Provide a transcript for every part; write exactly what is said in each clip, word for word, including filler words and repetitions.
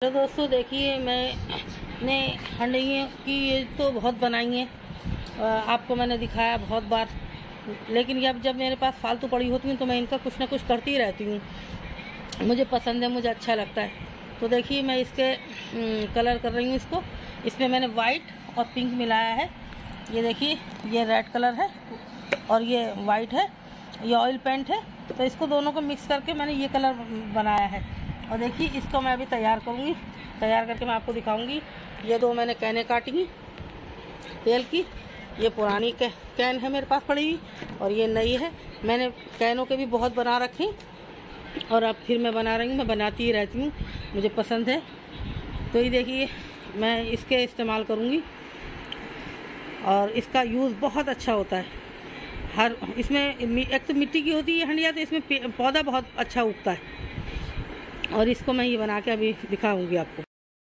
तो दोस्तों देखिए, मैंने हंडियों की ये तो बहुत बनाई हैं, आपको मैंने दिखाया बहुत बार, लेकिन अब जब मेरे पास फालतू पड़ी होती हैं तो मैं इनका कुछ ना कुछ करती रहती हूँ। मुझे पसंद है, मुझे अच्छा लगता है। तो देखिए मैं इसके कलर कर रही हूँ इसको। इसमें मैंने वाइट और पिंक मिलाया है। ये देखिए, ये रेड कलर है और ये वाइट है, ये ऑयल पेंट है। तो इसको दोनों को मिक्स करके मैंने ये कलर बनाया है। और देखिए इसको मैं अभी तैयार करूँगी, तैयार करके मैं आपको दिखाऊंगी। ये दो मैंने कैनें काटी हैं तेल की। ये पुरानी कैन है मेरे पास पड़ी हुई और ये नई है। मैंने कैनों के भी बहुत बना रखी और अब फिर मैं बना रही हूँ। मैं बनाती ही रहती हूँ, मुझे पसंद है। तो ये देखिए मैं इसके इस्तेमाल करूँगी और इसका यूज़ बहुत अच्छा होता है। हर इसमें एक तो मिट्टी की होती है हंडिया, तो इसमें पौधा बहुत अच्छा उगता है। और इसको मैं ये बना के अभी दिखाऊंगी आपको।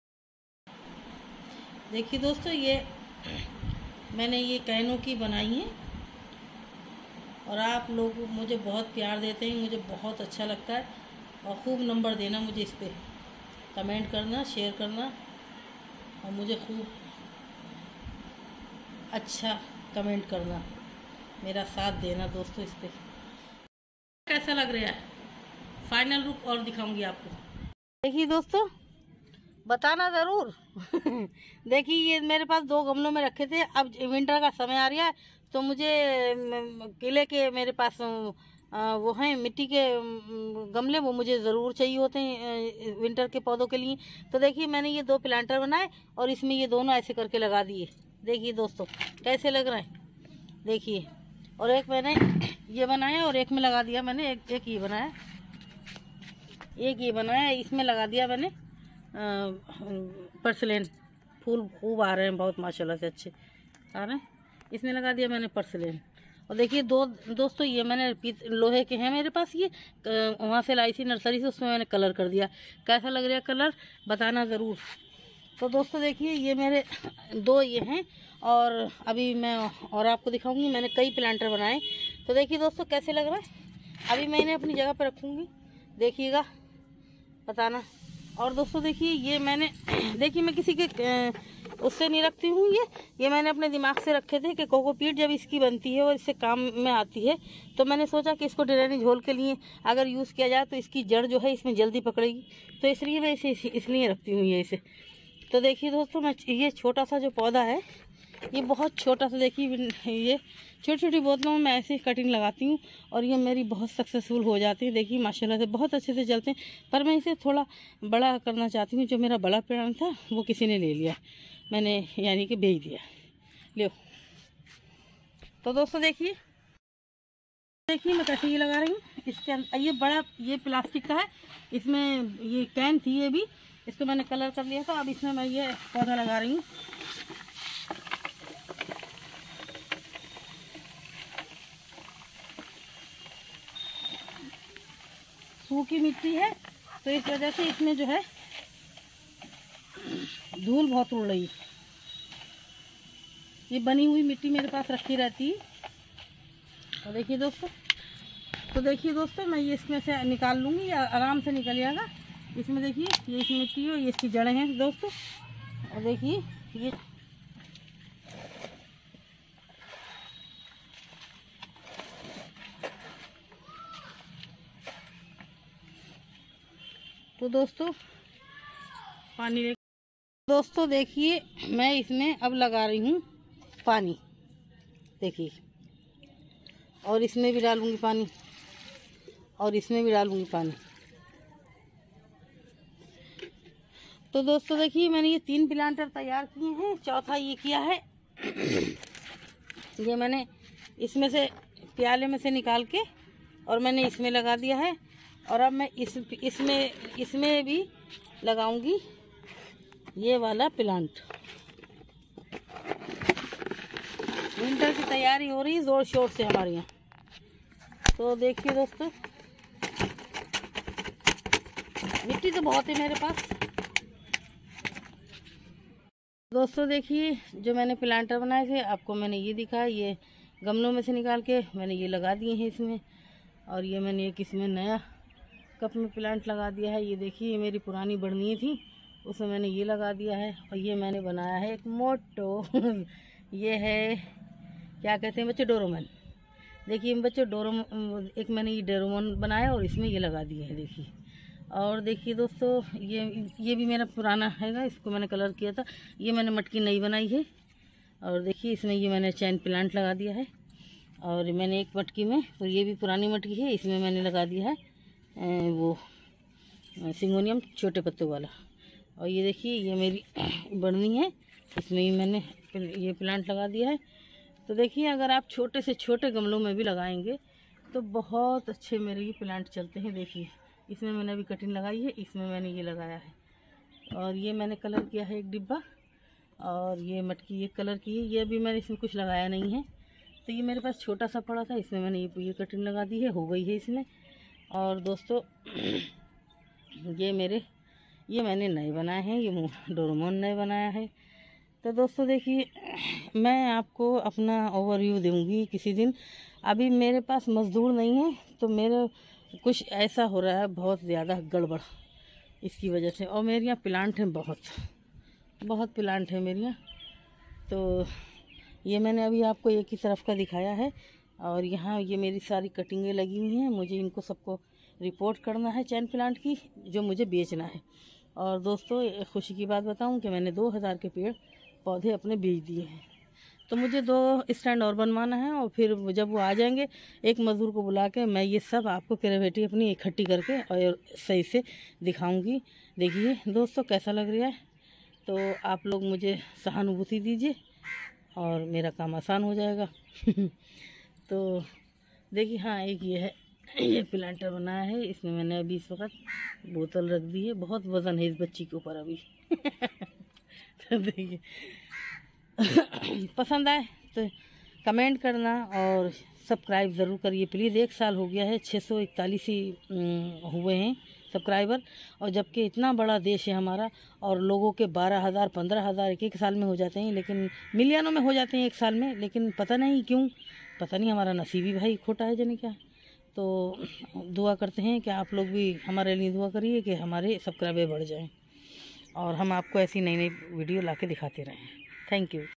देखिए दोस्तों, ये मैंने ये कैनों की बनाई है और आप लोग मुझे बहुत प्यार देते हैं, मुझे बहुत अच्छा लगता है। और खूब नंबर देना मुझे, इस पर कमेंट करना, शेयर करना और मुझे खूब अच्छा कमेंट करना, मेरा साथ देना दोस्तों। इस पर कैसा लग रहा है, फाइनल लुक और दिखाऊंगी आपको। देखिए दोस्तों, बताना ज़रूर। देखिए ये मेरे पास दो गमलों में रखे थे। अब विंटर का समय आ रहा है तो मुझे किले के मेरे पास वो हैं मिट्टी के गमले, वो मुझे ज़रूर चाहिए होते हैं विंटर के पौधों के लिए। तो देखिए मैंने ये दो प्लांटर बनाए और इसमें ये दोनों ऐसे करके लगा दिए। देखिए दोस्तों कैसे लग रहे हैं, देखिए। और एक मैंने ये बनाया और एक में लगा दिया मैंने, एक एक ये बनाया, एक ये बनाया, इसमें लगा दिया मैंने पर्सलेन। फूल खूब आ रहे हैं, बहुत माशाल्लाह से अच्छे आ रहे हैं। इसमें लगा दिया मैंने पर्सलेन। और देखिए दो दोस्तों, ये मैंने लोहे के हैं मेरे पास, ये वहाँ से लाई थी नर्सरी से, उसमें मैंने कलर कर दिया। कैसा लग रहा है कलर, बताना ज़रूर। तो दोस्तों देखिए ये मेरे दो ये हैं और अभी मैं और आपको दिखाऊंगी। मैंने कई प्लांटर बनाए। तो देखिए दोस्तों कैसे लग रहा है। अभी मैं इन्हें अपनी जगह पर रखूँगी, देखिएगा, बताना। और दोस्तों देखिए ये मैंने देखिए मैं किसी के उससे नहीं रखती हूँ, ये ये मैंने अपने दिमाग से रखे थे कि कोकोपीट जब इसकी बनती है और इससे काम में आती है, तो मैंने सोचा कि इसको ड्रेनेज होल के लिए अगर यूज़ किया जाए तो इसकी जड़ जो है इसमें जल्दी पकड़ेगी। तो इसलिए मैं इसे इसलिए रखती हूँ ये इसे। तो देखिए दोस्तों, मैं ये छोटा सा जो पौधा है, ये बहुत छोटा सा, देखिए ये छोटी छोटी बोतलों में मैं ऐसे कटिंग लगाती हूँ और ये मेरी बहुत सक्सेसफुल हो जाती है। देखिए माशाल्लाह से बहुत अच्छे से चलते हैं। पर मैं इसे थोड़ा बड़ा करना चाहती हूँ। जो मेरा बड़ा पेड़ था वो किसी ने ले लिया, मैंने यानी कि बेच दिया। लो तो दोस्तों देखिए देखिए मैं कैसे ये लगा रही हूँ। इसके अंदर ये बड़ा ये प्लास्टिक का है, इसमें ये कैन थी, ये भी इसको मैंने कलर कर लिया था। अब इसमें मैं ये पौधा लगा रही हूँ। सूखी मिट्टी है तो इस वजह से इसमें जो है धूल बहुत उड़ रही है। ये बनी हुई मिट्टी मेरे पास रखी रहती है। और देखिए दोस्तों, तो देखिए दोस्तों मैं ये इसमें से निकाल लूँगी, आराम से निकल जाएगा। इसमें देखिए ये इस मिट्टी है, ये इसकी जड़ें हैं दोस्तों। और देखिए ये तो दोस्तों पानी ले दोस्तों देखिए मैं इसमें अब लगा रही हूँ पानी, देखिए। और इसमें भी डालूंगी पानी और इसमें भी डालूंगी पानी। तो दोस्तों देखिए मैंने ये तीन प्लांटर तैयार किए हैं, चौथा ये किया है। ये मैंने इसमें से प्याले में से निकाल के और मैंने इसमें लगा दिया है। और अब मैं इस इसमें इसमें भी लगाऊंगी ये वाला प्लांट। विंटर की तैयारी हो रही है जोर शोर से हमारे यहाँ। तो देखिए दोस्तों, मिट्टी तो बहुत है मेरे पास। दोस्तों देखिए जो मैंने प्लांटर बनाए थे आपको मैंने ये दिखाया, ये गमलों में से निकाल के मैंने ये लगा दिए हैं इसमें। और ये मैंने एक इसमें नया कप में प्लांट लगा दिया है। ये देखिए ये मेरी पुरानी बढ़नी थी, उसमें मैंने ये लगा दिया है। और ये मैंने बनाया है एक मोटो ये है क्या कहते हैं बच्चों, डोरेमोन। देखिए बच्चों डोरेमोन, एक मैंने ये डोरेमोन बनाया और इसमें ये लगा दिए हैं देखिए। और देखिए दोस्तों ये ये भी मेरा पुराना हैगा, इसको मैंने कलर किया था। ये मैंने मटकी नई बनाई है। और देखिए इसमें ये मैंने चैन प्लांट लगा दिया है। और मैंने एक मटकी में, तो ये भी पुरानी मटकी है, इसमें मैंने लगा दिया है वो सिंगोनियम छोटे पत्तों वाला। और ये देखिए ये मेरी बढ़नी है, इसमें भी मैंने ये प्लांट लगा दिया है। तो देखिए अगर आप छोटे से छोटे गमलों में भी लगाएंगे तो बहुत अच्छे मेरे ये प्लांट चलते हैं। देखिए इसमें मैंने अभी कटिंग लगाई है, इसमें मैंने ये लगाया है। और ये मैंने कलर किया है एक डिब्बा, और ये मटकी ये कलर की है। ये अभी मैंने इसमें कुछ लगाया नहीं है, तो ये मेरे पास छोटा सा पड़ा था, इसमें मैंने ये ये कटिंग लगा दी है, हो गई है इसमें। और दोस्तों ये मेरे ये मैंने नए बनाए हैं, ये डोरेमोन नए बनाया है। तो दोस्तों देखिए मैं आपको अपना ओवरव्यू दूंगी किसी दिन। अभी मेरे पास मज़दूर नहीं है, तो मेरे कुछ ऐसा हो रहा है बहुत ज़्यादा गड़बड़ इसकी वजह से। और मेरे यहाँ प्लांट हैं, बहुत बहुत प्लांट है मेरे यहाँ। तो ये मैंने अभी आपको एक ही तरफ का दिखाया है। और यहाँ ये मेरी सारी कटिंगें लगी हुई हैं, मुझे इनको सबको रिपोर्ट करना है चैन प्लांट की, जो मुझे बेचना है। और दोस्तों खुशी की बात बताऊं कि मैंने दो हज़ार के पेड़ पौधे अपने बेच दिए हैं। तो मुझे दो स्टैंड और बनवाना है, और फिर जब वो आ जाएंगे एक मज़दूर को बुला के मैं ये सब आपको क्रेविटी अपनी इकट्ठी करके और सही से दिखाऊंगी। देखिए दोस्तों कैसा लग रहा है, तो आप लोग मुझे सहानुभूति दीजिए और मेरा काम आसान हो जाएगा। तो देखिए हाँ एक ये है, ये प्लांटर बनाया है, इसमें मैंने अभी इस वक्त बोतल रख दी है। बहुत वज़न है इस बच्ची के ऊपर अभी। तो देखिए पसंद आए तो कमेंट करना और सब्सक्राइब ज़रूर करिए प्लीज़। एक साल हो गया है, छः सौ इकतालीस ही हुए हैं सब्सक्राइबर। और जबकि इतना बड़ा देश है हमारा, और लोगों के बारह हज़ार पंद्रह हज़ार एक एक साल में हो जाते हैं, लेकिन मिलियनों में हो जाते हैं एक साल में। लेकिन पता नहीं क्यों, पता नहीं हमारा नसीब ही भाई खोटा है जाने क्या। तो दुआ करते हैं कि आप लोग भी हमारे लिए दुआ करिए कि हमारे सब्सक्राइबर बढ़ जाएं और हम आपको ऐसी नई नई वीडियो ला के दिखाते रहें। Thank you.